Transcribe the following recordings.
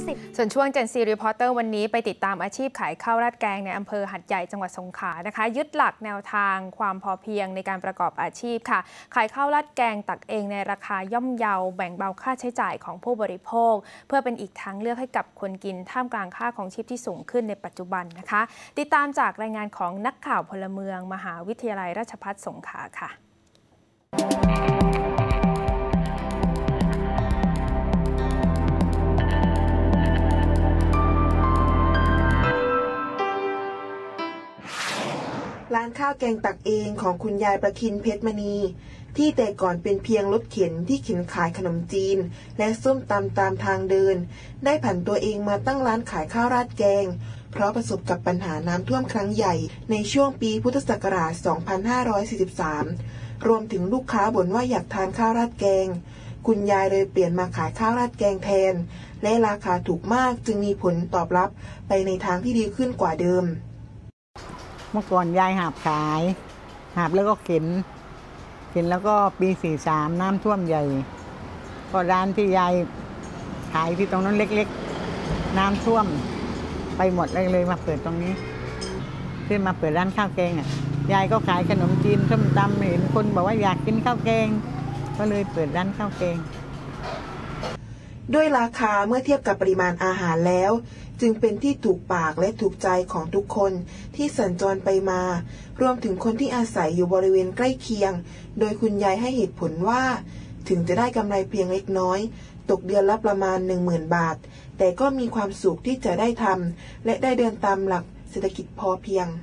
ส่วนช่วงเจนซีรีพอร์เตอร์วันนี้ไปติดตามอาชีพขายข้าวราดแกงในอำเภอหัดใหญ่จังหวัดสงขลานะคะยึดหลักแนวทางความพอเพียงในการประกอบอาชีพค่ะขายข้าวราดแกงตักเองในราคาย่อมเยาแบ่งเบาค่าใช้จ่ายของผู้บริโภคเพื่อเป็นอีกทางเลือกให้กับคนกินท่ามกลางค่าของชีพที่สูงขึ้นในปัจจุบันนะคะติดตามจากรายงานของนักข่าวพลเมืองมหาวิทยาลัยราชภัฏสงขลาค่ะร้านข้าวแกงตักเองของคุณยายประคินเพชรมณีที่แต่ก่อนเป็นเพียงรถเข็นที่เข็นขายขนมจีนและส้มตำตามทางเดินได้ผันตัวเองมาตั้งร้านขายข้าวราดแกงเพราะประสบกับปัญหาน้ำท่วมครั้งใหญ่ในช่วงปีพุทธศักราช 2543 รวมถึงลูกค้าบ่นว่าอยากทานข้าวราดแกงคุณยายเลยเปลี่ยนมาขายข้าวราดแกงแทนและราคาถูกมากจึงมีผลตอบรับไปในทางที่ดีขึ้นกว่าเดิมเมื่อก่อนยายหาบขายหาบแล้วก็เข็นแล้วก็ปี43น้ำท่วมใหญ่ก็ร้านที่ยายขายที่ตรงนั้นเล็กๆน้ำท่วมไปหมดเลยมาเปิดตรงนี้ที่มาเปิดร้านข้าวแกงยายก็ขายขนมจีนส้มตำเห็นคนบอกว่าอยากกินข้าวแกงก็เลยเปิดร้านข้าวแกงด้วยราคาเมื่อเทียบกับปริมาณอาหารแล้วจึงเป็นที่ถูกปากและถูกใจของทุกคนที่สัญจรไปมารวมถึงคนที่อาศัยอยู่บริเวณใกล้เคียงโดยคุณยายให้เหตุผลว่าถึงจะได้กำไรเพียงเล็กน้อยตกเดือนละประมาณ 10,000 บาทแต่ก็มีความสุขที่จะได้ทำและได้เดินตามหลักเศรษฐกิจพอเพียง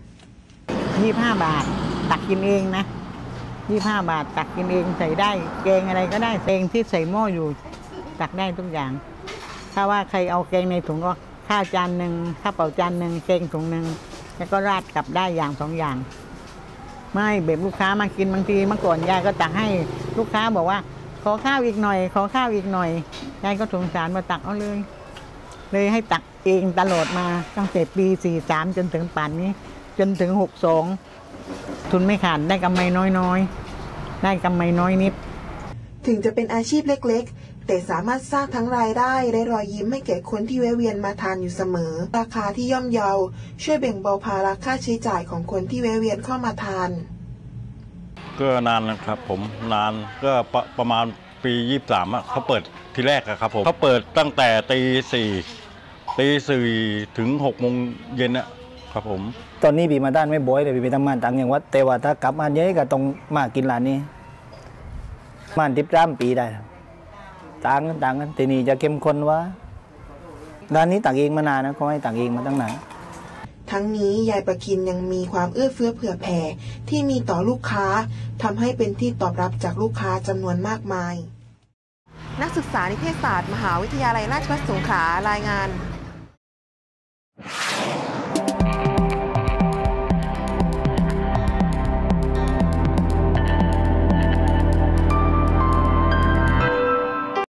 25 บาทตักกินเองนะ25 บาทตักกินเองใส่ได้แกงอะไรก็ได้แกงที่ใส่หม้ออยู่ตักได้ทุกอย่างถ้าว่าใครเอาแกงในถุงก็ข้าวจานหนึ่งข้าวเปล่าจานหนึ่งแกงถุงหนึ่งแล้วก็ราดกลับได้อย่าง2 อย่างไม่แบบลูกค้ามากินบางทีเมื่อก่อนยายก็ตักให้ลูกค้าบอกว่าขอข้าวอีกหน่อยขอข้าวอีกหน่อยยายก็สงสารมาตักเอาเลยให้ตักเองตลอดมาตั้งแต่ปี43จนถึงป่านนี้จนถึง62ทุนไม่ขาดได้กำไรน้อยได้กำไรน้อยนิดถึงจะเป็นอาชีพเล็กๆแต่สามารถสร้างทั้งรายได้และรอยยิ้มให้แก่คนที่แวะเวียนมาทานอยู่เสมอราคาที่ย่อมเยาช่วยแบ่งเบาภาระค่าใช้จ่ายของคนที่แวะเวียนเข้ามาทานก็นานนะครับผมนานก็ประมาณปี23เขาเปิดทีแรกครับผมเขาเปิดตั้งแต่ตี 4ถึง6 โมงเย็นนะครับผมตอนนี้ปีมาด้านไม่บ่อยเลยปีทำงานต่างจังหวัดแต่ว่าถ้ากลับมาเยอะก็ต้องมากินร้านนี้มา13 ปีได้ต่างกันทีนี้จะเข้มข้นว่าร้านนี้ตักเองมานานนะเขาให้ตักเองมาตั้งนานทั้งนี้ยายประคินยังมีความเอื้อเฟื้อเผื่อแผ่ที่มีต่อลูกค้าทำให้เป็นที่ตอบรับจากลูกค้าจำนวนมากมายนักศึกษานิเทศศาสตร์มหาวิทยาลัยราชภัฏสงขลารายงาน